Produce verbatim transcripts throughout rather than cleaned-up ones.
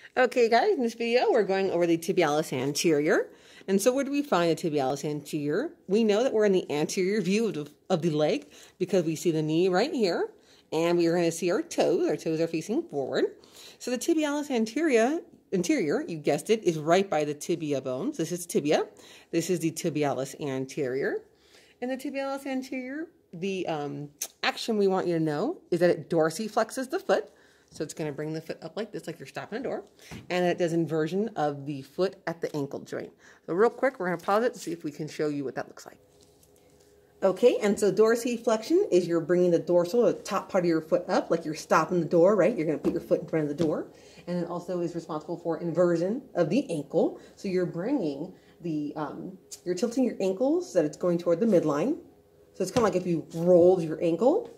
Okay guys, in this video we're going over the tibialis anterior. And so where do we find the tibialis anterior? We know that we're in the anterior view of the, of the leg because we see the knee right here. And we are going to see our toes. Our toes are facing forward. So the tibialis anterior, anterior, you guessed it, is right by the tibia bones. This is tibia. This is the tibialis anterior. And the tibialis anterior, the um, action we want you to know is that it dorsi flexes the foot. So it's going to bring the foot up like this, like you're stopping a door. And it does inversion of the foot at the ankle joint. So real quick, we're going to pause it to see if we can show you what that looks like. Okay, and so Dorsi Flexion is you're bringing the dorsal, the top part of your foot up, like you're stopping the door, right? You're going to put your foot in front of the door. And it also is responsible for inversion of the ankle. So you're bringing the, um, you're tilting your ankles so that it's going toward the midline. So it's kind of like if you rolled your ankle.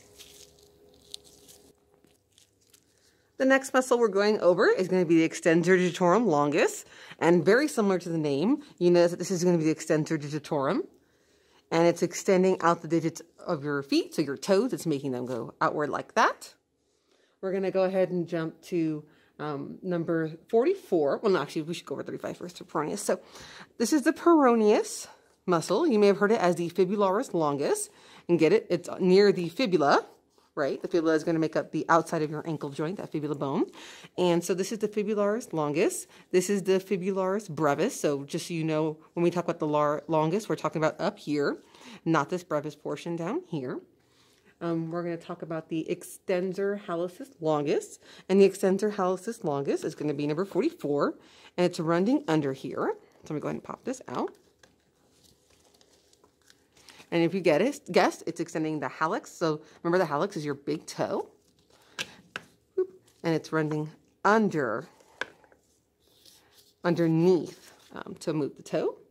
The next muscle we're going over is going to be the extensor digitorum longus. And very similar to the name, you notice that this is going to be the extensor digitorum. And it's extending out the digits of your feet, so your toes, it's making them go outward like that. We're going to go ahead and jump to um, number forty-four. Well, no, actually, we should go over thirty-five first, to peroneus. So this is the peroneus muscle. You may have heard it as the Fibularis longus. And get it, it's near the fibula. Right, the fibula is going to make up the outside of your ankle joint, that fibula bone. And so this is the Fibularis longus. This is the Fibularis brevis. So just so you know, when we talk about the longus, we're talking about up here, not this brevis portion down here. Um, we're going to talk about the extensor hallicus longus. And the extensor hallicus longus is going to be number forty-four. And it's running under here. So I'm going to go ahead and pop this out. And if you get it, guess, it's extending the hallux. So remember, the hallux is your big toe. And it's running under, underneath um, to move the toe.